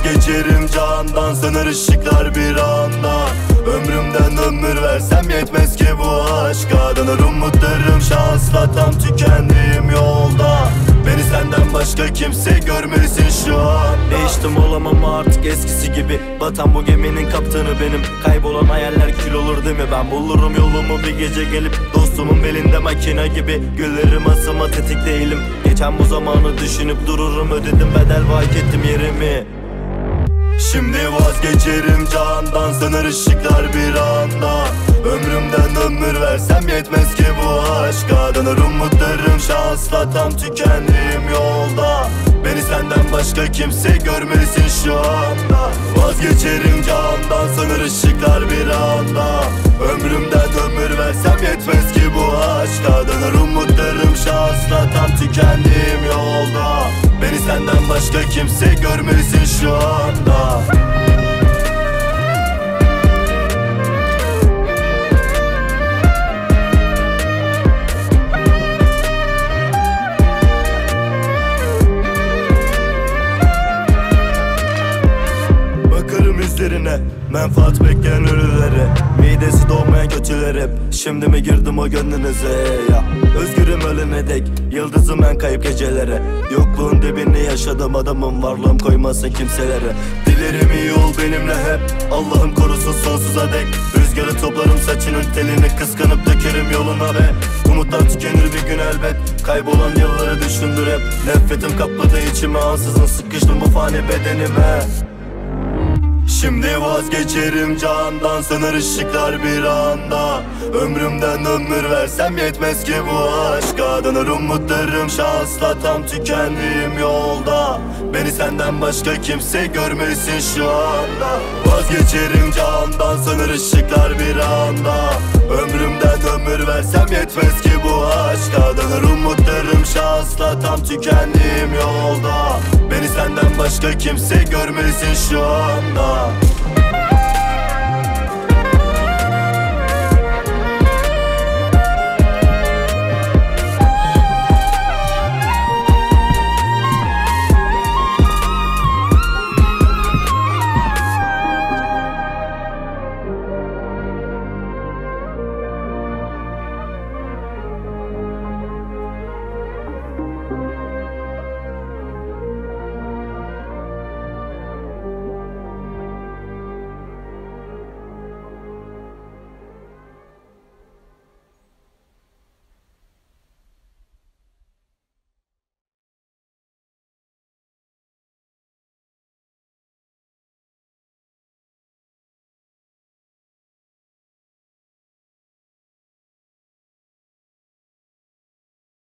vazgeçerim candan, söner ışıklar bir anda. Ömrümden ömür versem yetmez ki bu aşka. Döner umutlarım şansla tam tükendiğim yolda. Beni senden başka kimse görmelisin şu an. Değiştim olamam artık eskisi gibi. Batan bu geminin kaptanı benim. Kaybolan hayaller kül olur değil mi? Ben bulurum yolumu bir gece gelip. Dostumun belinde makine gibi. Güllerim asıma tetik değilim. Geçen bu zamanı düşünüp dururum. Ödedim bedel ve hak ettim yerimi. Şimdi vazgeçerim candan, söner ışıklar bir anda. Ömrümden ömür versem yetmez ki bu aşka. Döner umutlarım şansla tam tükendiğim yolda. Beni senden başka kimse görmelisin şu anda. Vazgeçerim candan, söner ışıklar bir anda. Ömrümden ömür versem yetmez ki bu aşka. Döner umutlarım şansla tam tükendiğim yolda. Beni senden başka kimse görmelisin şu anda. Bakarım izlerine, menfaat bekleyen ölülere. Midesi doğmayan kötüler hep. Şimdi mi girdim o gönlünüze ya? Özgürüm ölene dek, yıldızım en kayıp gecelere. Yokluğun dibini yaşadım, adamım varlığım koymasın kimselere. Dilerim iyi ol benimle hep, Allah'ım korusun sonsuza dek. Rüzgarı toplarım saçının telini, kıskanıp dökerim yoluna be. Umutlar tükenir bir gün elbet, kaybolan yılları düşündür hep. Nefretim kapladı içime, ansızın sıkıştım bu fani bedenime. Şimdi vazgeçerim candan, söner ışıklar bir anda. Ömrümden ömür versem yetmez ki bu aşka. Döner umutlarım şansla tam tükendiğim yolda. Beni senden başka kimse görmelisin şu anda. Vazgeçerim candan, söner ışıklar bir anda. Ömrümden ömür versem yetmez ki bu aşka. Döner umutlarım şansla tam tükendiğim yolda. Beni senden başka kimse görmelisin şu anda.